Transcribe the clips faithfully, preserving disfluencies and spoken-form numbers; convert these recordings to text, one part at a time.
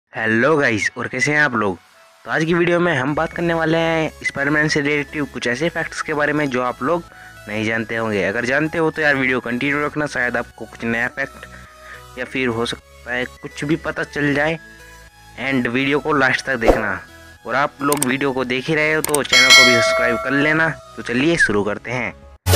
Hello guys, और कैसे हैं आप लोग। तो आज की वीडियो में हम बात करने वाले हैं स्पाइडरमैन से रिलेटिव कुछ ऐसे फैक्ट्स के बारे में जो आप लोग नहीं जानते होंगे। अगर जानते हो तो यार वीडियो कंटिन्यू रखना, शायद आपको कुछ नया फैक्ट या फिर हो सकता है कुछ भी पता चल जाए। एंड वीडियो को लास्ट तक देखना, और आप लोग वीडियो को देख ही रहे हो तो चैनल को भी सब्सक्राइब कर लेना। तो चलिए शुरू करते हैं।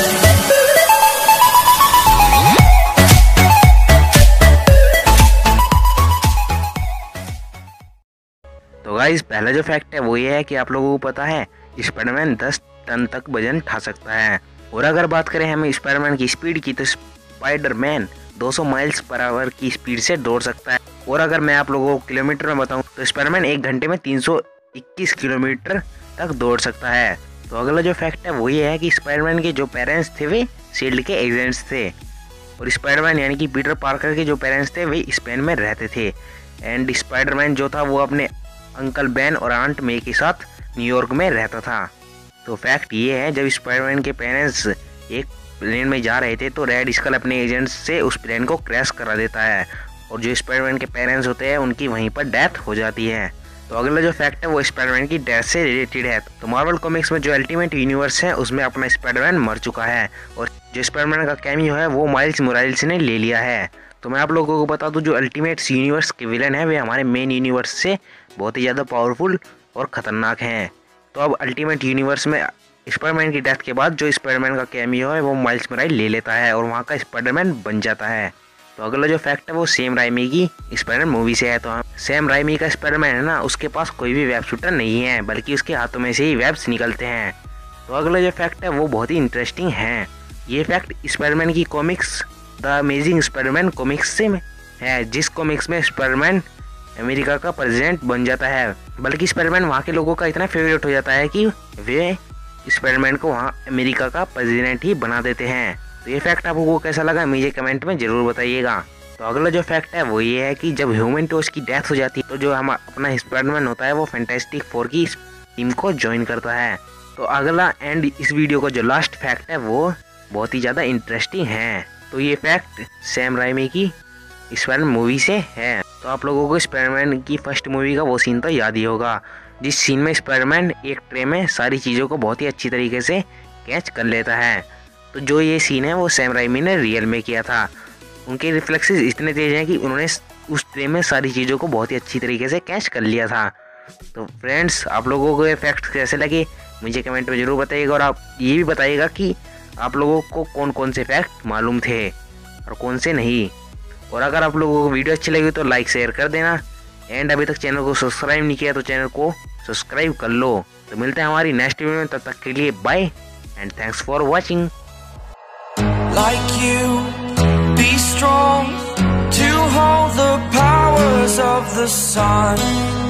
तो गाइस, पहला जो फैक्ट है वो ये है कि आप लोगों को पता है स्पाइडरमैन दस टन तक वजन उठा सकता है। और अगर बात करें हमें स्पाइडरमैन की स्पीड की, तो स्पाइडरमैन दो सौ माइल्स पर आवर की स्पीड से दौड़ सकता है। और अगर मैं आप लोगों को किलोमीटर में बताऊं तो स्पाइडरमैन एक घंटे में तीन सौ इक्कीस किलोमीटर तक दौड़ सकता है। तो अगला जो फैक्ट है वो ये है कि स्पाइडरमैन के जो पेरेंट्स थे वे शील्ड के एजेंट्स थे, और स्पाइडरमैन यानी कि पीटर पार्कर के जो पेरेंट्स थे वे स्पेन में रहते थे। एंड स्पाइडरमैन जो था वो अपने अंकल बेन और आंट मे के साथ न्यूयॉर्क में रहता था। तो फैक्ट ये है, जब स्पाइडरमैन के पेरेंट्स एक प्लेन में जा रहे थे तो रेड स्कल अपने एजेंट्स से उस प्लेन को क्रैश करा देता है, और जो स्पाइडरमैन के पेरेंट्स होते हैं उनकी वहीं पर डेथ हो जाती है। तो अगला जो फैक्ट है वो स्पाइडरमैन की डेथ से रिलेटेड है। तो मार्वल कॉमिक्स में जो अल्टीमेट यूनिवर्स है उसमें अपना स्पाइडरमैन मर चुका है, और जो स्पाइडरमैन का कैमियो है वो माइल्स मोरालेस ने ले लिया है। तो मैं आप लोगों को बता दूं, जो अल्टीमेट यूनिवर्स के विलन है वे हमारे मेन यूनिवर्स से बहुत ही ज़्यादा पावरफुल और ख़तरनाक हैं। तो अब अल्टीमेट यूनिवर्स में स्पाइडरमैन की डेथ के बाद जो स्पाइडरमैन का कैमियो है वो माइल्स मोरालेस ले लेता है और वहाँ का स्पाइडरमैन बन जाता है। तो अगला जो फैक्ट है वो सैम राइमी की स्पाइडरमैन मूवी से है। तो सैम राइमी का स्पाइडरमैन है ना, उसके पास कोई भी वेब शूटर नहीं है, बल्कि उसके हाथों में से ही वेब्स निकलते हैं। तो अगला जो फैक्ट है वो बहुत ही इंटरेस्टिंग है। ये फैक्ट स्पाइडरमैन की comics the amazing Spiderman comics से है, जिस कॉमिक्स में स्पाइडरमैन अमेरिका का प्रेसिडेंट बन जाता है। बल्कि स्पाइडरमैन वहाँ के लोगों का इतना फेवरेट हो जाता है कि वे स्पाइडरमैन को वहाँ अमेरिका का प्रेसिडेंट ही बना देते हैं। तो ये फैक्ट आपको कैसा लगा मुझे कमेंट में ज़रूर बताइएगा। तो अगला जो फैक्ट है वो ये है कि जब ह्यूमन टॉर्च की डेथ हो जाती है तो जो हम अपना स्पाइडरमैन होता है वो फैंटास्टिक फोर की टीम को ज्वाइन करता है। तो अगला एंड इस वीडियो का जो लास्ट फैक्ट है वो बहुत ही ज़्यादा इंटरेस्टिंग है। तो ये फैक्ट सैम राइमी की स्पाइडरमैन मूवी से है। तो आप लोगों को स्पाइडरमैन की फर्स्ट मूवी का वो सीन तो याद ही होगा, जिस सीन में स्पाइडरमैन एक ट्रे में सारी चीज़ों को बहुत ही अच्छी तरीके से कैच कर लेता है। तो जो ये सीन है वो सैम राइमी ने रियल में किया था। उनके रिफ्लेक्सेस इतने तेज हैं कि उन्होंने उस ट्रे में सारी चीज़ों को बहुत ही अच्छी तरीके से कैच कर लिया था। तो फ्रेंड्स, आप लोगों को ये फैक्ट्स कैसे लगे मुझे कमेंट में ज़रूर बताइएगा, और आप ये भी बताइएगा कि आप लोगों को कौन कौन से फैक्ट मालूम थे और कौन से नहीं। और अगर आप लोगों को वीडियो अच्छी लगी तो लाइक शेयर कर देना। एंड अभी तक चैनल को सब्सक्राइब नहीं किया तो चैनल को सब्सक्राइब कर लो। तो मिलते हैं हमारी नेक्स्ट वीडियो में, तब तक के लिए bye and thanks for watching. Like you, be strong to hold the powers of the sun.